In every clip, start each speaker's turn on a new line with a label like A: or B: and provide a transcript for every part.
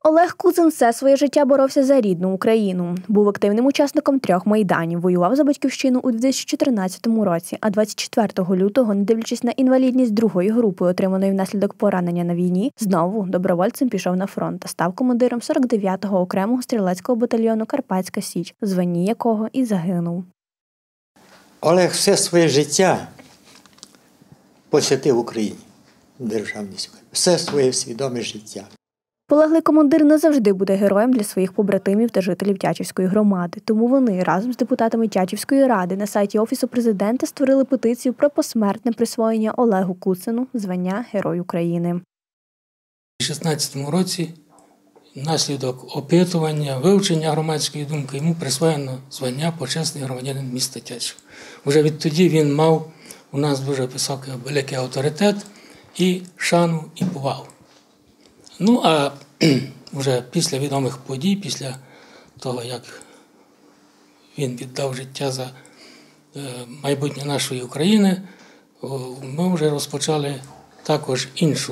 A: Олег Куцин все своє життя боровся за рідну Україну. Був активним учасником 3 майданів, воював за батьківщину у 2014 році, а 24 лютого, не дивлячись на інвалідність 2-ї групи, отриманої внаслідок поранення на війні, знову добровольцем пішов на фронт та став командиром 49-го окремого стрілецького батальйону «Карпатська Січ», в званні якого і загинув.
B: Олег все своє життя посвятив Україні, державній справі. Все своє свідоме життя.
A: Полеглий командир не завжди буде героєм для своїх побратимів та жителів Тячівської громади. Тому вони разом з депутатами Тячівської ради на сайті Офісу Президента створили петицію про посмертне присвоєння Олегу Куцину звання Герой України.
C: У 2016 році внаслідок опитування, вивчення громадської думки йому присвоєно звання почесний громадянин міста Тячів. Вже відтоді він мав у нас дуже високий, великий авторитет і шану, і повагу. Ну, а вже після відомих подій, після того, як він віддав життя за майбутнє нашої України, ми вже розпочали також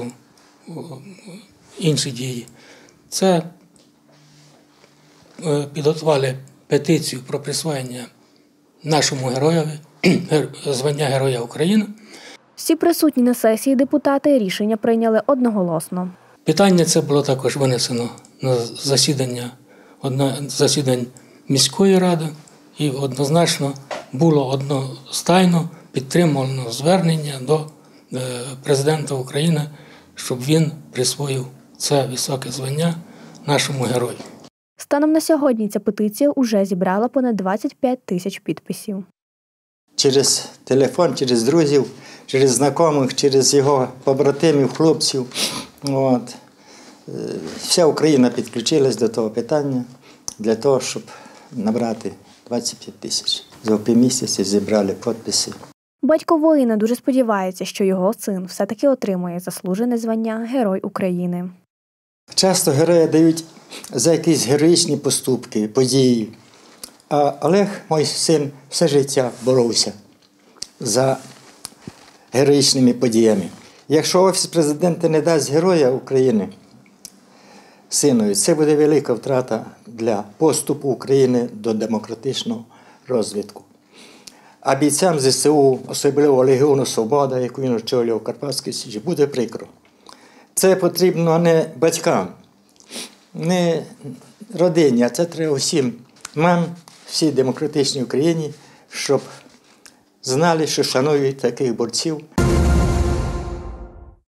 C: інші дії. Це підготували петицію про присвоєння нашому героєві звання Героя України.
A: Всі присутні на сесії депутати рішення прийняли одноголосно.
C: Питання це було також винесено на засідань міської ради і однозначно було одностайно підтримано звернення до президента України, щоб він присвоїв це високе звання нашому герою.
A: Станом на сьогодні ця петиція уже зібрала понад 25 тисяч підписів.
B: Через телефон, через друзів, через знайомих, через його побратимів, хлопців. Вся Україна підключилась до того питання для того, щоб набрати 25 тисяч. За півмісяця зібрали підписи.
A: Батько воїна дуже сподівається, що його син все-таки отримає заслужене звання Герой України.
B: Часто героя дають за якісь героїчні поступки, події. А Олег, мій син, все життя боровся за героїчними подіями. Якщо Офіс Президента не дасть Героя України синові, це буде велика втрата для поступу України до демократичного розвитку. А бійцям ЗСУ, особливо Легіону Свобода, яку він очолював в Карпатській Січі, буде прикро. Це потрібно не батькам, не родині, а це треба всім нам, всій демократичній Україні, щоб знали, що шанують таких борців